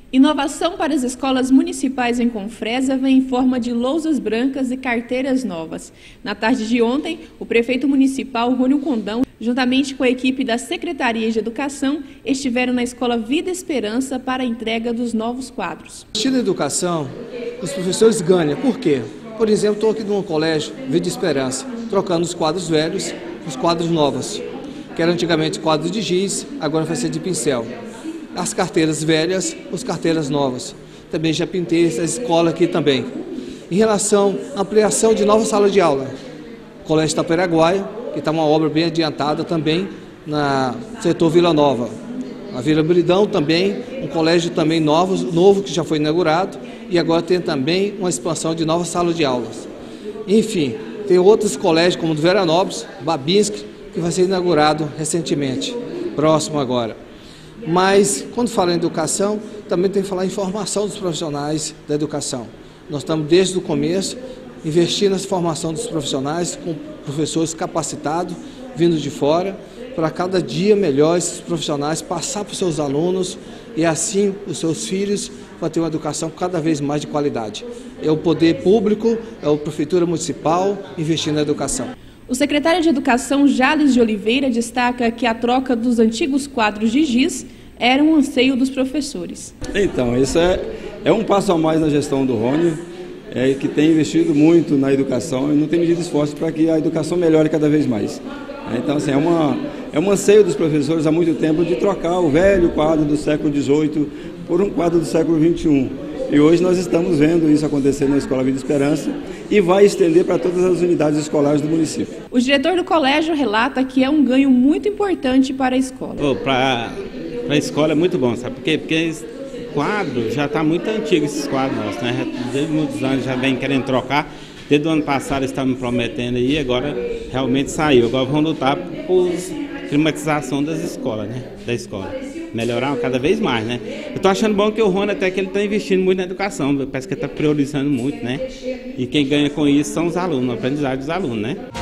Inovação para as escolas municipais em Confresa vem em forma de lousas brancas e carteiras novas. Na tarde de ontem, o prefeito municipal, Rônio Condão, juntamente com a equipe da Secretaria de Educação, estiveram na Escola Vida Esperança para a entrega dos novos quadros. Na educação, os professores ganham. Por quê? Por exemplo, estou aqui num colégio, Vida Esperança, trocando os quadros velhos com os quadros novos, que eram antigamente quadros de giz, agora vai ser de pincel. As carteiras velhas, as carteiras novas. Também já pintei essa escola aqui também. Em relação à ampliação de nova sala de aula, o Colégio Itaperaguaia, que está uma obra bem adiantada também no setor Vila Nova. A Vila Bridão também, um colégio também novo que já foi inaugurado, e agora tem também uma expansão de novas salas de aulas. Enfim, tem outros colégios como o do Veranópolis, Babinski, que vai ser inaugurado recentemente, próximo agora. Mas, quando fala em educação, também tem que falar em formação dos profissionais da educação. Nós estamos, desde o começo, investindo na formação dos profissionais, com professores capacitados, vindo de fora, para cada dia melhor esses profissionais passar para os seus alunos e assim os seus filhos vão ter uma educação cada vez mais de qualidade. É o poder público, é a Prefeitura Municipal investindo na educação. O secretário de Educação, Jales de Oliveira, destaca que a troca dos antigos quadros de giz era um anseio dos professores. Então, isso é um passo a mais na gestão do Rônio, que tem investido muito na educação e não tem medido esforço para que a educação melhore cada vez mais. Então, assim, é um anseio dos professores há muito tempo de trocar o velho quadro do século XVIII por um quadro do século XXI. E hoje nós estamos vendo isso acontecer na Escola Vida Esperança e vai estender para todas as unidades escolares do município. O diretor do colégio relata que é um ganho muito importante para a escola. Para a escola é muito bom, sabe por quê? Porque o quadro já está muito antigo, esses quadros nossos, né? Desde muitos anos já vem querendo trocar. Desde o ano passado eles estavam me prometendo aí, agora realmente saiu. Agora vão lutar por climatização das escolas, né? Da escola. Melhorar cada vez mais, né? Eu estou achando bom que o Rônio até que ele está investindo muito na educação, parece que ele está priorizando muito, né? E quem ganha com isso são os alunos, a aprendizagem dos alunos, né?